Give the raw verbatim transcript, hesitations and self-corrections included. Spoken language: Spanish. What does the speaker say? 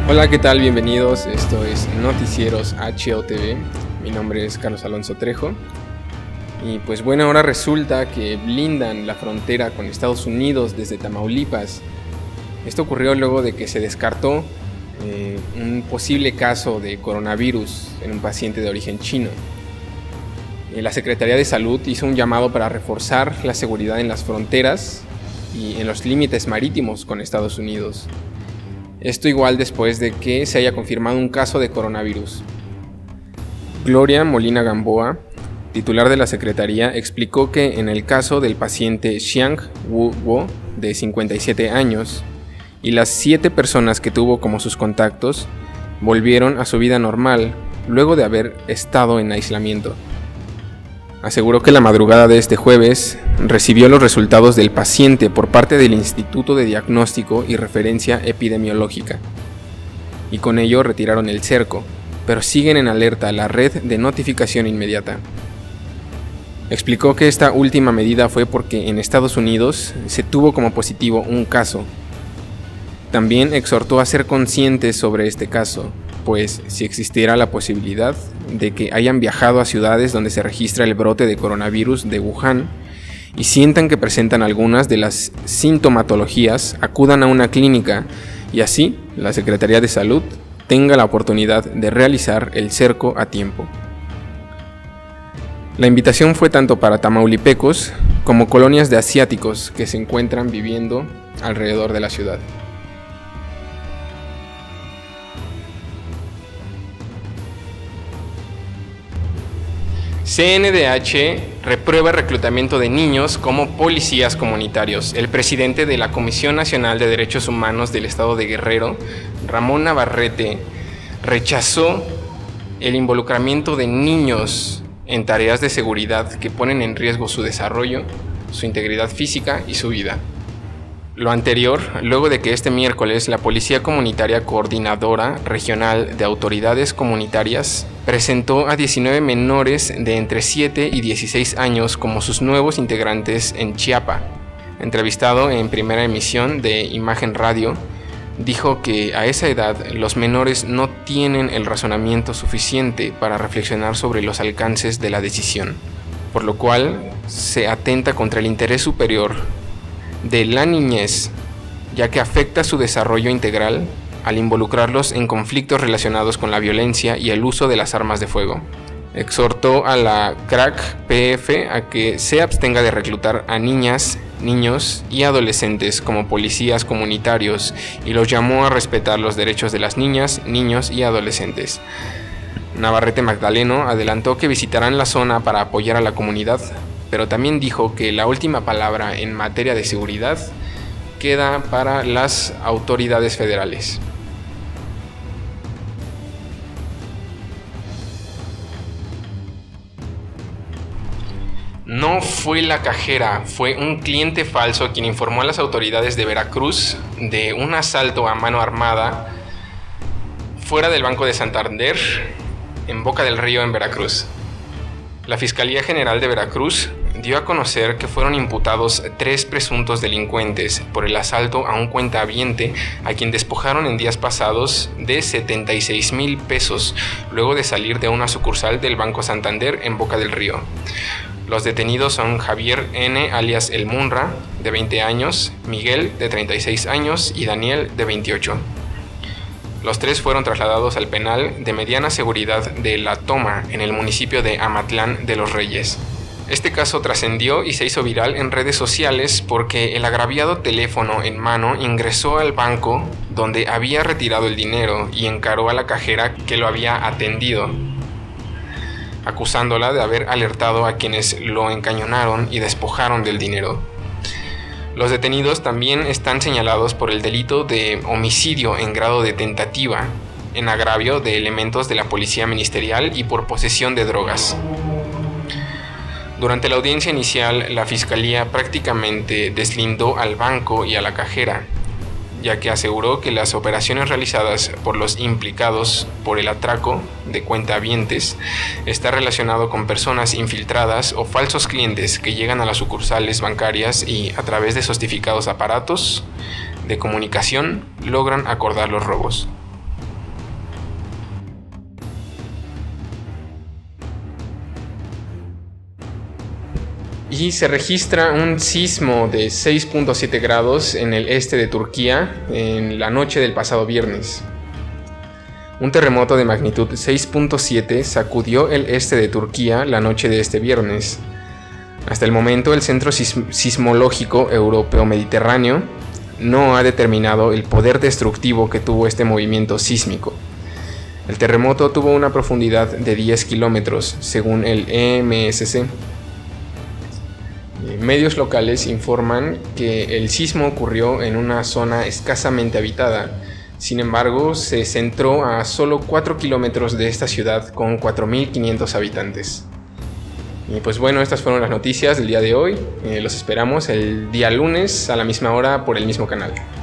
Hola, ¿qué tal? Bienvenidos. Esto es Noticieros H O T V. Mi nombre es Carlos Alonso Trejo. Y pues bueno, ahora resulta que blindan la frontera con Estados Unidos desde Tamaulipas. Esto ocurrió luego de que se descartó eh, un posible caso de coronavirus en un paciente de origen chino. Eh, la Secretaría de Salud hizo un llamado para reforzar la seguridad en las fronteras y en los límites marítimos con Estados Unidos. Esto igual después de que se haya confirmado un caso de coronavirus. Gloria Molina Gamboa, titular de la Secretaría, explicó que en el caso del paciente Xiang Wu Wo, de cincuenta y siete años, y las siete personas que tuvo como sus contactos, volvieron a su vida normal luego de haber estado en aislamiento. Aseguró que la madrugada de este jueves recibió los resultados del paciente por parte del Instituto de Diagnóstico y Referencia Epidemiológica, y con ello retiraron el cerco, pero siguen en alerta la red de notificación inmediata. Explicó que esta última medida fue porque en Estados Unidos se tuvo como positivo un caso. También exhortó a ser conscientes sobre este caso, pues si existiera la posibilidad de que hayan viajado a ciudades donde se registra el brote de coronavirus de Wuhan y sientan que presentan algunas de las sintomatologías, acudan a una clínica y así la Secretaría de Salud tenga la oportunidad de realizar el cerco a tiempo. La invitación fue tanto para tamaulipecos como colonias de asiáticos que se encuentran viviendo alrededor de la ciudad. C N D H reprueba reclutamiento de niños como policías comunitarios. El presidente de la Comisión Nacional de Derechos Humanos del Estado de Guerrero, Ramón Navarrete, rechazó el involucramiento de niños en tareas de seguridad que ponen en riesgo su desarrollo, su integridad física y su vida. Lo anterior, luego de que este miércoles la Policía Comunitaria Coordinadora Regional de Autoridades Comunitarias presentó a diecinueve menores de entre siete y dieciséis años como sus nuevos integrantes en Chiapa. Entrevistado en primera emisión de Imagen Radio, dijo que a esa edad los menores no tienen el razonamiento suficiente para reflexionar sobre los alcances de la decisión, por lo cual se atenta contra el interés superior de la niñez, ya que afecta su desarrollo integral al involucrarlos en conflictos relacionados con la violencia y el uso de las armas de fuego. Exhortó a la C R A C P F a que se abstenga de reclutar a niñas, niños y adolescentes como policías comunitarios y los llamó a respetar los derechos de las niñas, niños y adolescentes. Navarrete Magdaleno adelantó que visitarán la zona para apoyar a la comunidad, pero también dijo que la última palabra en materia de seguridad queda para las autoridades federales. No fue la cajera, fue un cliente falso quien informó a las autoridades de Veracruz de un asalto a mano armada fuera del Banco de Santander, en Boca del Río, en Veracruz. La Fiscalía General de Veracruz dio a conocer que fueron imputados tres presuntos delincuentes por el asalto a un cuentahabiente a quien despojaron en días pasados de setenta y seis mil pesos luego de salir de una sucursal del Banco Santander en Boca del Río. Los detenidos son Javier N., alias El Munra, de veinte años, Miguel, de treinta y seis años y Daniel, de veintiocho. Los tres fueron trasladados al penal de mediana seguridad de La Toma, en el municipio de Amatlán de los Reyes. Este caso trascendió y se hizo viral en redes sociales porque el agraviado teléfono en mano ingresó al banco donde había retirado el dinero y encaró a la cajera que lo había atendido, acusándola de haber alertado a quienes lo encañonaron y despojaron del dinero. Los detenidos también están señalados por el delito de homicidio en grado de tentativa, en agravio de elementos de la Policía Ministerial y por posesión de drogas. Durante la audiencia inicial, la Fiscalía prácticamente deslindó al banco y a la cajera, ya que aseguró que las operaciones realizadas por los implicados por el atraco de cuentahabientes está relacionado con personas infiltradas o falsos clientes que llegan a las sucursales bancarias y, a través de sofisticados aparatos de comunicación, logran acordar los robos. Y se registra un sismo de seis punto siete grados en el este de Turquía en la noche del pasado viernes. Un terremoto de magnitud seis punto siete sacudió el este de Turquía la noche de este viernes. Hasta el momento, el Centro Sismológico Europeo Mediterráneo no ha determinado el poder destructivo que tuvo este movimiento sísmico. El terremoto tuvo una profundidad de diez kilómetros, según el E M S C. Medios locales informan que el sismo ocurrió en una zona escasamente habitada. Sin embargo, se centró a solo cuatro kilómetros de esta ciudad con cuatro mil quinientos habitantes. Y pues bueno, estas fueron las noticias del día de hoy. Eh, los esperamos el día lunes a la misma hora por el mismo canal.